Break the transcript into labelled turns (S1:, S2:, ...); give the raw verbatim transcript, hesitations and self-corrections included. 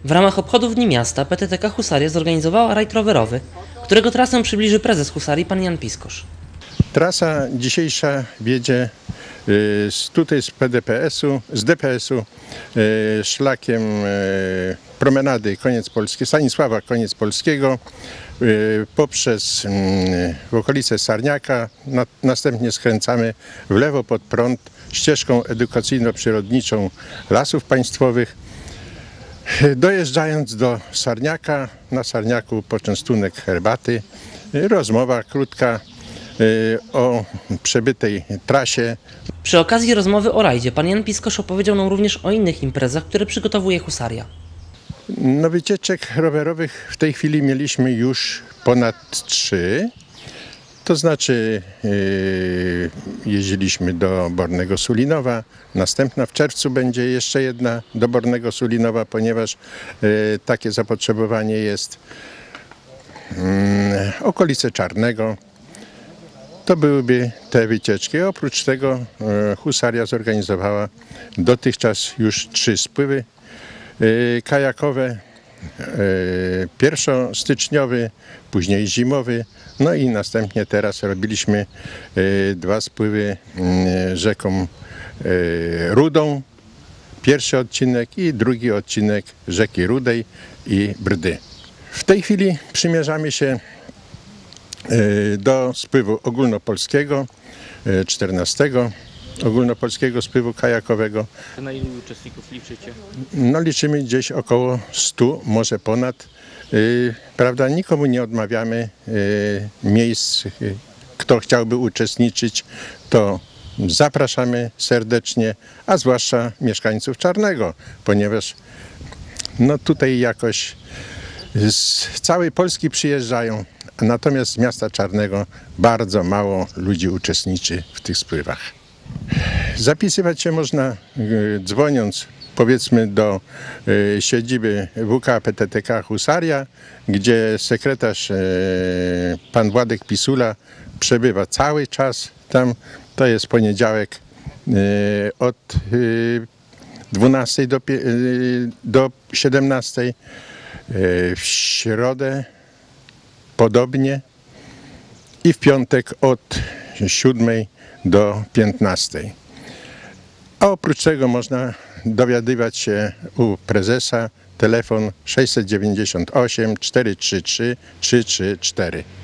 S1: W ramach obchodów Dni Miasta P T T K Husaria zorganizowała rajd rowerowy, którego trasę przybliży prezes Husarii pan Jan Piskosz.
S2: Trasa dzisiejsza wiedzie z, tutaj z P D P S-u, z D P S-u szlakiem promenady Koniec Polskiego, Stanisława Koniec Polskiego poprzez w okolice Sarniaka, na, następnie skręcamy w lewo pod prąd ścieżką edukacyjno-przyrodniczą Lasów Państwowych. Dojeżdżając do Sarniaka, na Sarniaku poczęstunek herbaty, rozmowa krótka o przebytej trasie.
S1: Przy okazji rozmowy o rajdzie pan Jan Piskosz opowiedział nam również o innych imprezach, które przygotowuje Husaria.
S2: No, wycieczek rowerowych w tej chwili mieliśmy już ponad trzy. To znaczy yy, jeździliśmy do Bornego Sulinowa, następna w czerwcu będzie jeszcze jedna do Bornego Sulinowa, ponieważ yy, takie zapotrzebowanie jest. Yy, okolice Czarnego. To byłyby te wycieczki. Oprócz tego yy, Husaria zorganizowała dotychczas już trzy spływy yy, kajakowe. Pierwszostyczniowy, później zimowy, no i następnie teraz robiliśmy dwa spływy rzeką Rudą, pierwszy odcinek i drugi odcinek rzeki Rudej i Brdy. W tej chwili przymierzamy się do spływu ogólnopolskiego, czternastego ogólnopolskiego spływu kajakowego.
S3: Na ilu uczestników liczycie?
S2: No, liczymy gdzieś około stu, może ponad. Yy, prawda, nikomu nie odmawiamy yy, miejsc. Yy, kto chciałby uczestniczyć, to zapraszamy serdecznie, a zwłaszcza mieszkańców Czarnego, ponieważ no, tutaj jakoś z całej Polski przyjeżdżają, natomiast z miasta Czarnego bardzo mało ludzi uczestniczy w tych spływach. Zapisywać się można dzwoniąc, powiedzmy, do siedziby W K P T T K Husaria, gdzie sekretarz pan Władek Pisula przebywa cały czas tam. To jest poniedziałek od dwunastej do siedemnastej, w środę podobnie i w piątek od siódmej do piętnastej. A oprócz tego można dowiadywać się u prezesa, telefon sześćset dziewięćdziesiąt osiem czterysta trzydzieści trzy trzysta trzydzieści cztery.